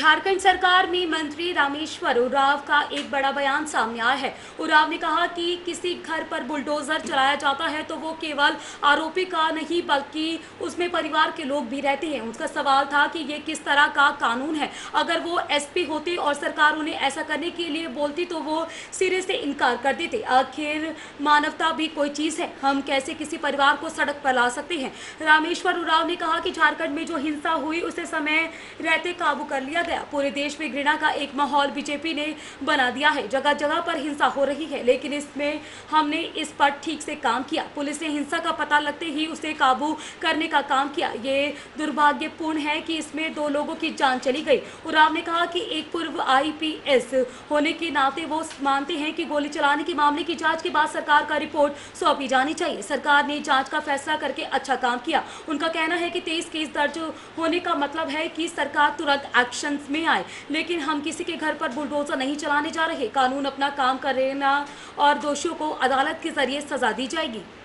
झारखंड सरकार में मंत्री रामेश्वर उरांव का एक बड़ा बयान सामने आया है। उरांव ने कहा कि किसी घर पर बुलडोजर चलाया जाता है तो वो केवल आरोपी का नहीं बल्कि उसमें परिवार के लोग भी रहते हैं। उसका सवाल था कि ये किस तरह का कानून है। अगर वो एसपी होते और सरकार उन्हें ऐसा करने के लिए बोलती तो वो सिरे से इनकार कर देते। आखिर मानवता भी कोई चीज़ है, हम कैसे किसी परिवार को सड़क पर ला सकते हैं। रामेश्वर उरांव ने कहा कि झारखंड में जो हिंसा हुई उसे समय रहते काबू कर लिया गया। पूरे देश में घृणा का एक माहौल बीजेपी ने बना दिया है। जगह जगह पर हिंसा हो रही है, लेकिन इसमें हमने इस पर ठीक से काम किया। पुलिस ने हिंसा का पता लगते ही उसे काबू करने का काम किया। ये दुर्भाग्यपूर्ण है कि इसमें 2 लोगों की जान चली गई। उरांव ने कहा कि एक पूर्व आईपीएस होने के नाते वो मानते हैं कि गोली चलाने के मामले की जांच के बाद सरकार का रिपोर्ट सौंपी जानी चाहिए। सरकार ने जांच का फैसला करके अच्छा काम किया। उनका कहना है कि 23 केस दर्ज होने का मतलब है कि सरकार तुरंत एक्शन में आए, लेकिन हम किसी के घर पर बुलडोजर नहीं चलाने जा रहे। कानून अपना काम करेगा और दोषियों को अदालत के जरिए सजा दी जाएगी।